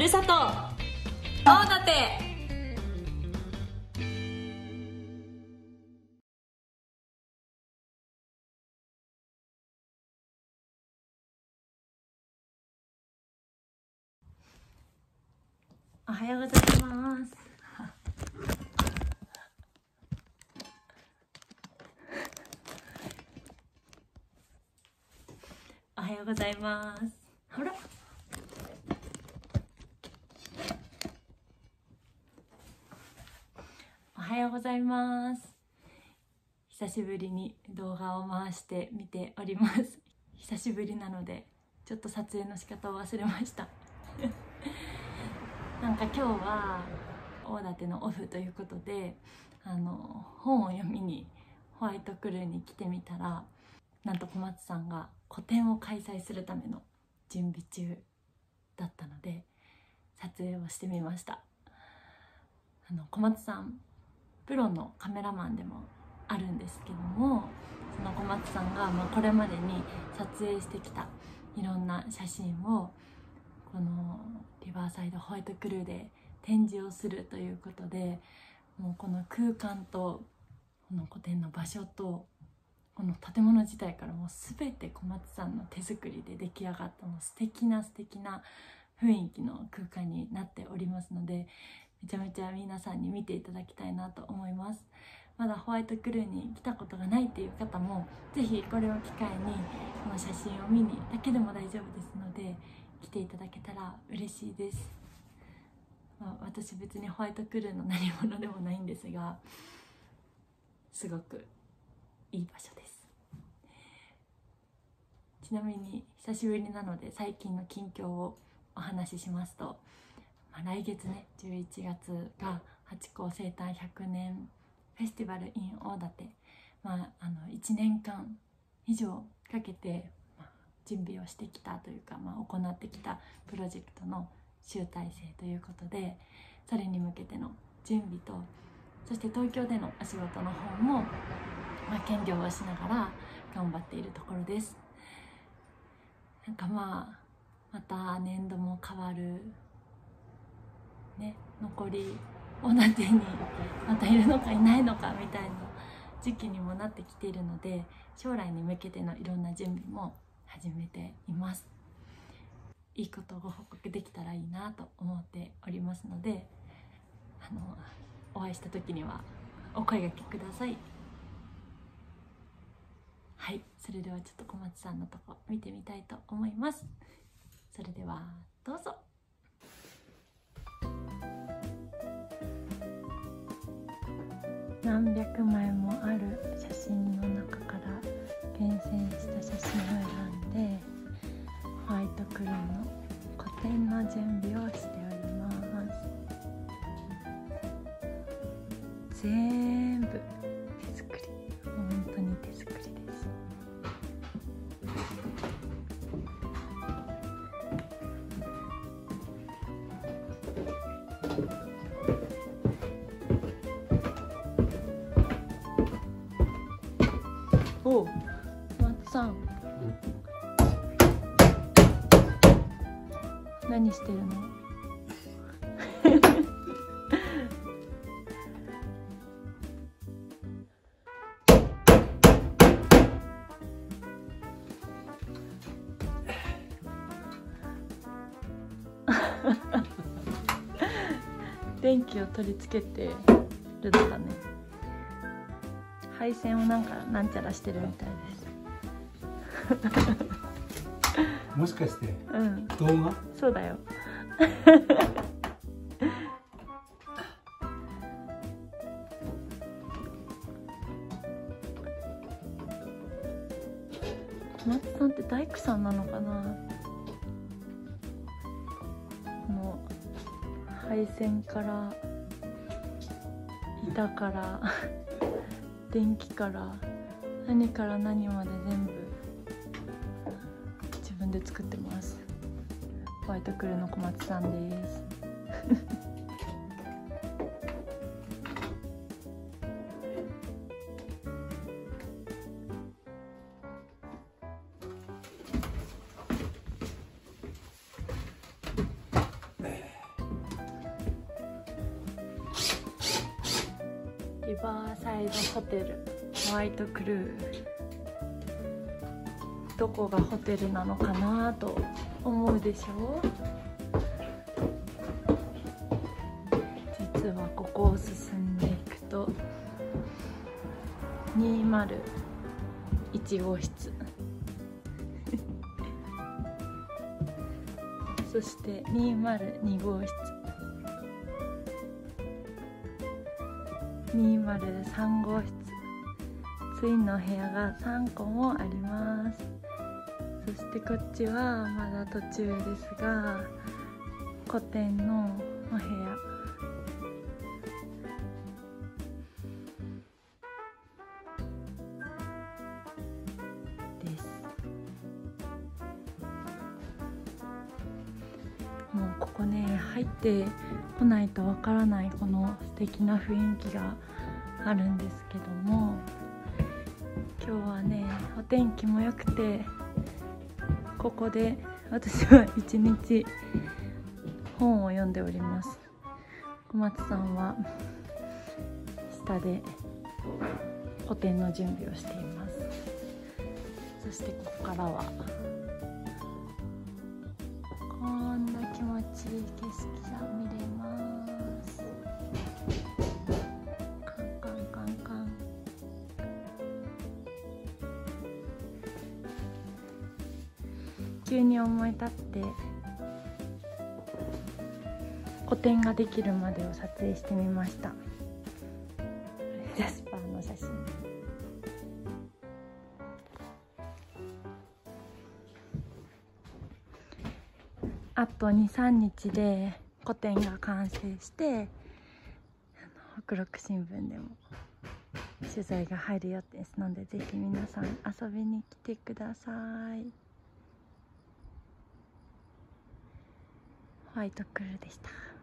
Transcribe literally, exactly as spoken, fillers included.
るさと大館。おはようございます。おはようございます。ほら。おはようございます。久しぶりに動画を回してみております。久しぶりなのでちょっと撮影の仕方を忘れましたなんか今日は大館のオフということで、あの本を読みにホワイトクルーに来てみたら、なんと小松さんが個展を開催するための準備中だったので撮影をしてみました。あの小松さんプロのカメラマンでもあるんですけども、その小松さんがまあこれまでに撮影してきたいろんな写真をこのリバーサイドホワイトクルーで展示をするということで、もうこの空間とこの個展の場所とこの建物自体からもう全て小松さんの手作りで出来上がったもう素敵な素敵な雰囲気の空間になっておりますので、めちゃめちゃ皆さんに見ていただきたいなと思います。まだホワイトクルーに来たことがないっていう方もぜひこれを機会にこの写真を見にだけでも大丈夫ですので来ていただけたら嬉しいです。まあ、私別にホワイトクルーの何者でもないんですが、すごくいい場所です。ちなみに久しぶりなので最近の近況をお話ししますと、まあ、来月ねじゅういちがつがハチ公生誕ひゃくねんフェスティバル in 大館、まあ、あのいちねんかん以上かけて、まあ、準備をしてきたというか、まあ、行ってきたプロジェクトの集大成ということで、それに向けての準備と、そして東京でのお仕事の方も、まあ、兼業をしながら頑張っているところです。なんかまあまた年度も変わるね、残り大館にまたいるのかいないのかみたいな時期にもなってきているので、将来に向けてのいろんな準備も始めています。いいことをご報告できたらいいなと思っておりますので、あのお会いした時にはお声掛けください。はい、それではちょっと小松さんのとこ見てみたいと思います。それではどうぞ。何百枚もある写真の中から厳選した写真を選んでホワイトクルーの個展の準備をしております。全部手作り、本当に手作りです。おう、小松さん、何してるの？電気を取り付けてるのかね。配線をなんかなんちゃらしてるみたいです。 もしかして、 うん、 動画？ そうだよ。小松さんって大工さんなのかな。この配線から板から電気から何から何まで全部自分で作ってます。ホワイトクルーの小松さんですバーサイドホテルホワイトクルー、どこがホテルなのかなと思うでしょう。実はここを進んでいくとにまるいち号室そしてにまるに号室、にまるさん号室、ツインの部屋がさんこもあります。そしてこっちはまだ途中ですが、古典のお部屋です。もうここね、入ってこないとわからないこの素敵な雰囲気があるんですけども、今日はねお天気も良くて、ここで私は一日本を読んでおります。小松さんは下で個展の準備をしています。そしてここからはこんな気持ちいい景色が見れます。カンカンカンカン。急に思い立って個展ができるまでを撮影してみました。ジャスパーの写真。あとにさんにちで個展が完成して、北陸新聞でも取材が入る予定ですので、ぜひ皆さん遊びに来てください。ホワイトクルーでした。